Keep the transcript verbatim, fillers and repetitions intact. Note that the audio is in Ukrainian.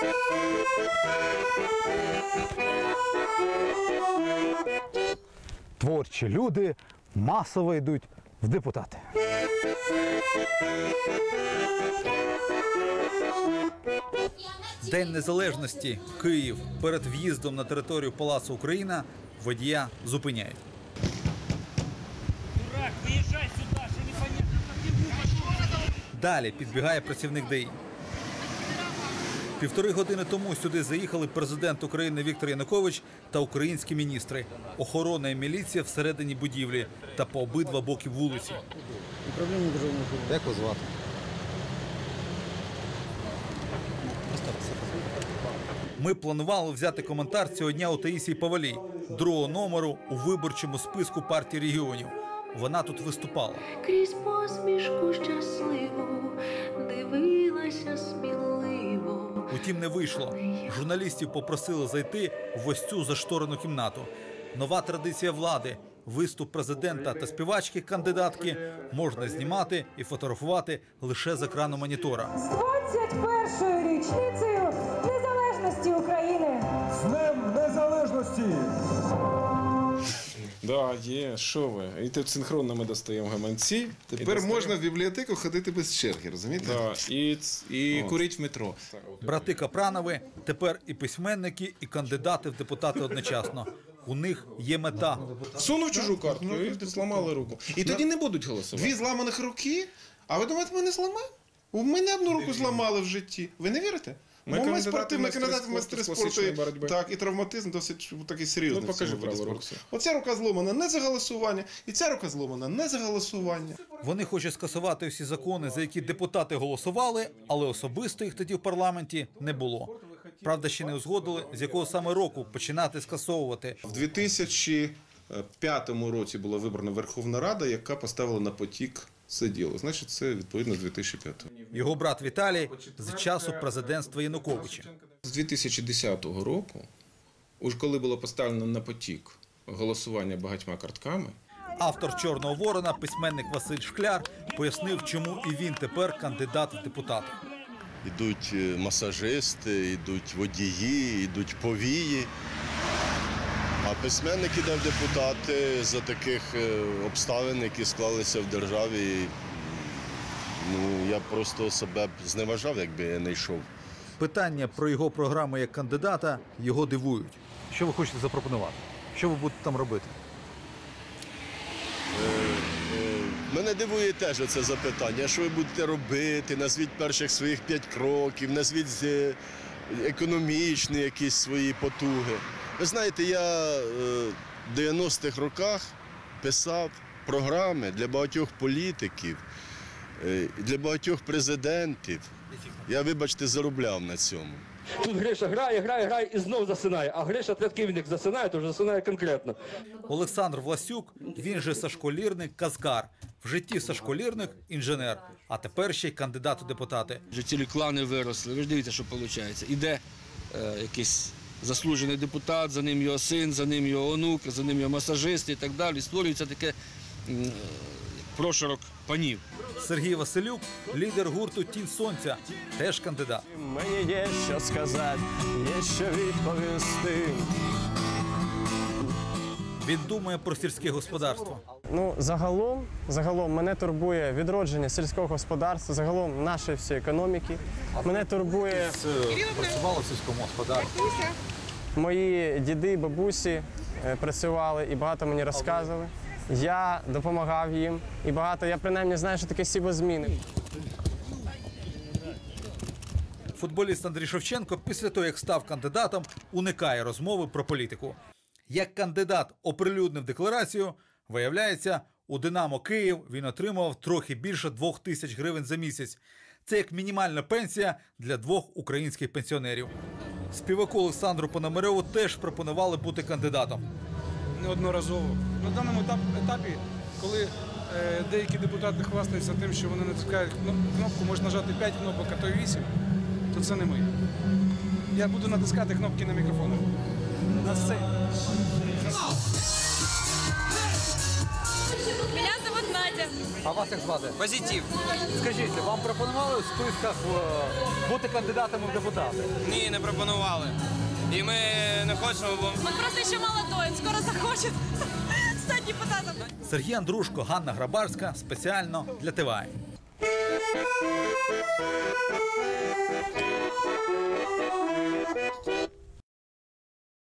Творчі люди масово йдуть в депутати. День Незалежності, Київ. Перед в'їздом на територію Палацу Україна водія зупиняють. Дурак, виїжджай сюди, що непонятно. Далі підбігає працівник ДАІ. Півтори години тому сюди заїхали президент України Віктор Янукович та українські міністри. Охорона і міліція всередині будівлі та по обидва боки вулиці. Управління державного кордону. Як вас звати? Ми планували взяти коментар цього дня у Таїсії Повалій, другого номеру у виборчому списку партії регіонів. Вона тут виступала. Крізь посмішку щасливу дивилася сміливо. Утім, не вийшло. Журналістів попросили зайти в ось цю зашторену кімнату. Нова традиція влади. Виступ президента та співачки-кандидатки можна знімати і фотографувати лише з екрану монітора. З двадцять першою річницею незалежності України! З Днем Незалежності! Да, є, що ви? І тут синхронно ми достаємо гаманці. Тепер достаємо... можна в бібліотеку ходити без черги, розумієте? Да, і і курити в метро. Брати Капранови тепер і письменники, і кандидати в депутати одночасно. У них є мета. Сунув чужу картку і зламали руку. І тоді не будуть голосувати. Дві зламаних руки? А ви думаєте, ми не зламаємо? У мене одну руку зламали в житті. Ви не вірите? Ми Бо ми кандидати спортивні, в кандидати в майстри майстри спорту, спорту. боротьби. Так, і травматизм досить такий серйозний. Ну, покажи в цьому виді праву спорту. руку. Оця рука зломана не за голосування, і ця рука зломана не за голосування. Вони хочуть скасувати всі закони, за які депутати голосували, але особисто їх тоді в парламенті не було. Правда, ще не узгодили, з якого саме року починати скасовувати. В дві тисячі п'ятому році була вибрана Верховна Рада, яка поставила на потік це діло. Значить, це відповідно дві тисячі п'ятого. Його брат Віталій з часу президентства Януковича. З дві тисячі десятого року, уж коли було поставлено на потік голосування багатьма картками, Автор «Чорного ворона», письменник Василь Шкляр, пояснив, чому і він тепер кандидат в депутати. Ідуть масажисти, ідуть водії, ідуть повії. А письменник іде в депутати за таких обставин, які склалися в державі. Ну, я просто себе б зневажав, якби я не йшов. Питання про його програму як кандидата його дивують. Що ви хочете запропонувати? Що ви будете там робити? Мене дивує теж це запитання. Що ви будете робити? Назвіть перших своїх п'ять кроків, назвіть економічні якісь свої потуги. Ви знаєте, я в дев'яностих роках писав програми для багатьох політиків, для багатьох президентів. Я, вибачте, заробляв на цьому. Тут Гриша грає, грає, грає і знов засинає. А Гриша Тредківник засинає, то вже засинає конкретно. Олександр Власюк, він же Сашко Лірник, казкар. В житті Сашко Лірник – інженер, а тепер ще й кандидат у депутати. Вже цілі клани виросли. Ви ж дивіться, що виходить. Іде е, якийсь заслужений депутат, за ним його син, за ним його онук, за ним його масажист і так далі. Створюється таке е, прошарок панів. Сергій Василюк – лідер гурту «Тінь сонця», теж кандидат. Мені є що сказати, є що відповісти. Він думає про сільське господарство. Ну, загалом, загалом мене турбує відродження сільського господарства, загалом нашої всієї економіки. Мене турбує... Працювали в сільському господарстві? Мої діди, бабусі працювали і багато мені розказували. Я допомагав їм і багато, я принаймні знаю, що таке сівозміни. Футболіст Андрій Шевченко після того, як став кандидатом, уникає розмови про політику. Як кандидат оприлюднив декларацію, виявляється, у «Динамо Київ» він отримував трохи більше двох тисяч гривень за місяць. Це як мінімальна пенсія для двох українських пенсіонерів. Співаку Олександру Пономарьову теж пропонували бути кандидатом. Неодноразово. На даному етапі, коли е, деякі депутати хвастаються тим, що вони натискають кнопку, можна нажати п'ять кнопок, а то й вісім, то це не ми. Я буду натискати кнопки на мікрофоні. На сцені. Меня зовут Надя. А вас як звати? Позитив. Скажіть, вам пропонували в списках е, бути кандидатами в депутати? Ні, не пропонували. І ми не хочемо, бо... Он просто ще молодой, він скоро захоче стати депутатом. Сергій Андрушко, Ганна Грабарська. Спеціально для Т В А.